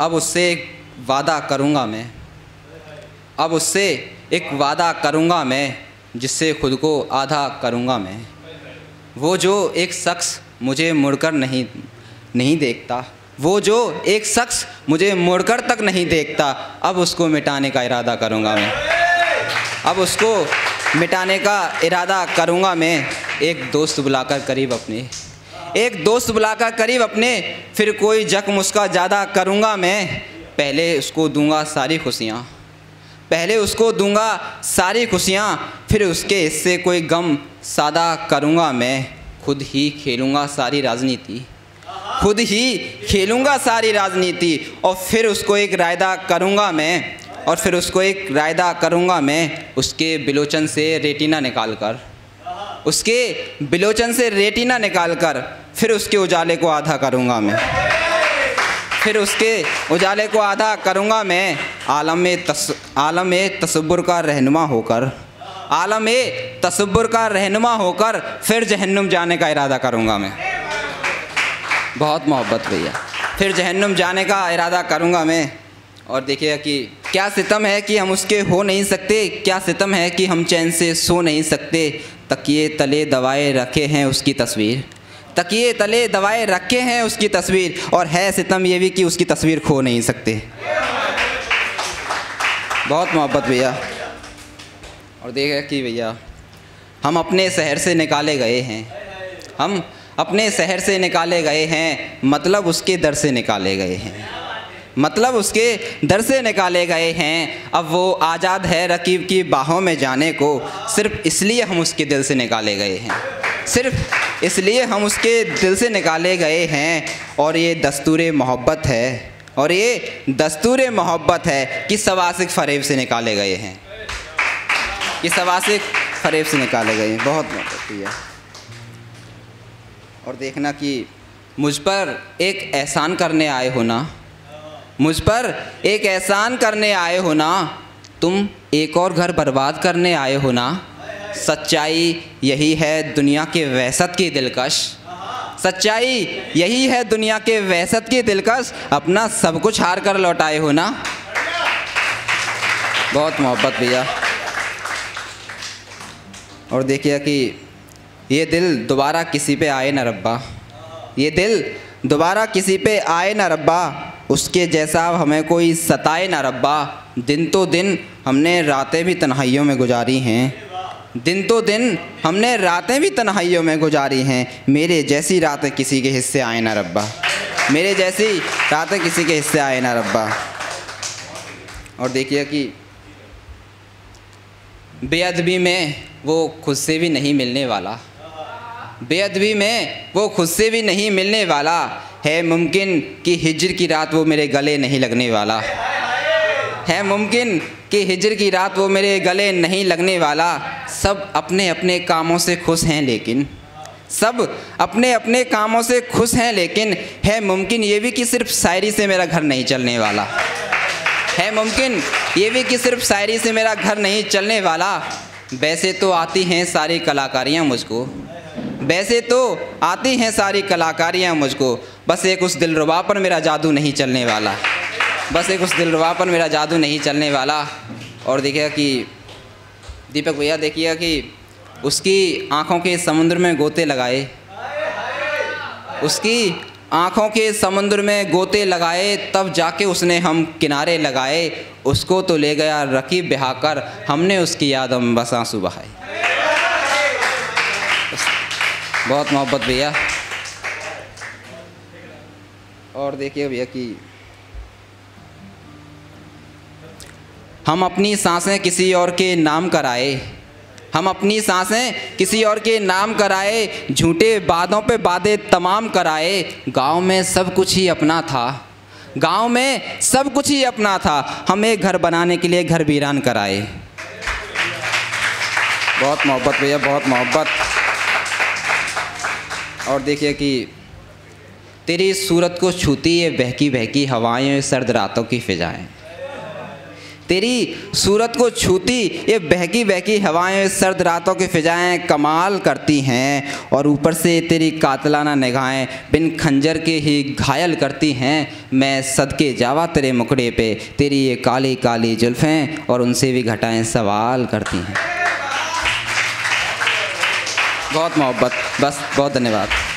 अब उससे एक वादा करूँगा मैं, अब उससे एक वादा करूँगा मैं, जिससे खुद को आधा करूँगा मैं। वो जो एक शख्स मुझे मुड़कर नहीं देखता, वो जो एक शख्स मुझे मुड़कर तक नहीं देखता, अब उसको मिटाने का इरादा करूँगा मैं, अब उसको मिटाने का इरादा करूँगा मैं। एक दोस्त बुलाकर करीब अपने, एक दोस्त बुलाकर करीब अपने, फिर कोई जख्म उसका ज़्यादा करूँगा मैं। पहले उसको दूंगा सारी खुशियाँ, पहले उसको दूंगा सारी खुशियाँ, फिर उसके हिस्से कोई गम सादा करूँगा मैं। खुद ही खेलूँगा सारी राजनीति, खुद ही खेलूँगा सारी राजनीति, और फिर उसको एक रायदा करूँगा मैं, और फिर उसको एक रायदा करूँगा मैं। उसके बिलोचन से रेटिना निकाल कर, उसके बिलोचन से रेटिना निकाल कर, फिर उसके उजाले को आधा करूँगा मैं, फिर उसके उजाले को आधा करूँगा मैं। आलम में तसव्वुर का रहनुमा होकर, आलम में तसव्वुर का रहनुमा होकर, फिर जहन्नुम जाने का इरादा करूँगा मैं। बहुत मोहब्बत भैया, फिर जहन्नुम जाने का इरादा करूँगा मैं। और देखिए कि क्या सितम है कि हम उसके हो नहीं सकते, क्या सितम है कि हम चैन से सो नहीं सकते। तकिए तले दवाए रखे हैं उसकी तस्वीर, तकिए तले दवाए रखे हैं उसकी तस्वीर, और है सितम ये भी कि उसकी तस्वीर खो नहीं सकते। बहुत मोहब्बत भैया। और देखिए कि भैया हम अपने शहर से निकाले गए हैं, हम अपने शहर से निकाले गए हैं, मतलब उसके दर से निकाले गए हैं, मतलब उसके दर से निकाले गए हैं। अब वो आज़ाद है रकीब की बाहों में जाने को, सिर्फ़ इसलिए हम उसके दिल से निकाले गए हैं, सिर्फ़ इसलिए हम उसके दिल से निकाले गए हैं। और ये दस्तूरे मोहब्बत है, और ये दस्तूरे मोहब्बत है कि सवासिक फरेब से निकाले गए हैं, कि सवासिक फरेब से निकाले गए हैं। बहुत मोहब्बत है। और देखना कि मुझ पर एक एहसान करने आए हो ना, मुझ पर एक एहसान करने आए हो ना, तुम एक और घर बर्बाद करने आए हो ना। सच्चाई यही है दुनिया के वहशत की दिलकश, सच्चाई यही है दुनिया के वहशत की दिलकश, अपना सब कुछ हार कर लौटाए हो ना। बहुत मोहब्बत भैया। और देखिए कि ये दिल दोबारा किसी पे आए ना रब्बा, ये दिल दोबारा किसी पे आए ना रब्बा, उसके जैसा हमें कोई सताए ना रब्बा। दिन तो दिन हमने रातें भी तन्हाइयों में गुजारी हैं, दिन तो दिन हमने रातें भी तन्हाइयों में गुजारी हैं। मेरे जैसी रातें किसी के हिस्से आए ना रब्बा, मेरे जैसी रातें किसी के हिस्से आए ना रब्बा। और देखिए कि बेअदबी में वो खुद से भी नहीं मिलने वाला, बेअदबी में वो खुद से भी नहीं मिलने वाला। है मुमकिन कि हिज्र की रात वो मेरे गले नहीं लगने वाला, है मुमकिन कि हिज्र की रात वो मेरे गले नहीं लगने वाला। सब अपने अपने कामों से खुश हैं लेकिन, सब अपने अपने कामों से खुश हैं लेकिन, है मुमकिन ये भी कि सिर्फ शायरी से मेरा घर नहीं चलने वाला, है मुमकिन ये भी कि सिर्फ शायरी से मेरा घर नहीं चलने वाला। वैसे तो आती हैं सारी कलाकारियाँ मुझको, वैसे तो आती हैं सारी कलाकारियाँ मुझको, बस एक उस दिलरुबा पर मेरा जादू नहीं चलने वाला, बस एक उस दिलरुबा पर मेरा जादू नहीं चलने वाला। और देखिए कि दीपक भैया देखिए कि उसकी आँखों के समुद्र में गोते लगाए, उसकी आँखों के समुद्र में गोते लगाए, तब जाके उसने हम किनारे लगाए। उसको तो ले गया रकीब बहाकर, हमने उसकी याद में बस आंसू बहाए। बहुत मोहब्बत भैया। और देखिए भैया कि हम अपनी सांसें किसी और के नाम कराए, हम अपनी सांसें किसी और के नाम कराए, झूठे वादों पे वादे तमाम कराए। गांव में सब कुछ ही अपना था, गांव में सब कुछ ही अपना था, हमें घर बनाने के लिए घर वीरान कराए। बहुत मोहब्बत भैया, बहुत मोहब्बत। और देखिए कि तेरी सूरत को छूती ये बहकी बहकी हवाएं, सर्द रातों की फिजाएं, तेरी सूरत को छूती ये बहकी बहकी हवाएं, सर्द रातों की फिजाएं कमाल करती हैं, और ऊपर से तेरी कातलाना निगाहें बिन खंजर के ही घायल करती हैं। मैं सदके जावा तेरे मुखड़े पे, तेरी ये काली काली जुल्फ़ें और उनसे भी घटाएं सवाल करती हैं। बहुत मोहब्बत, बस बहुत धन्यवाद।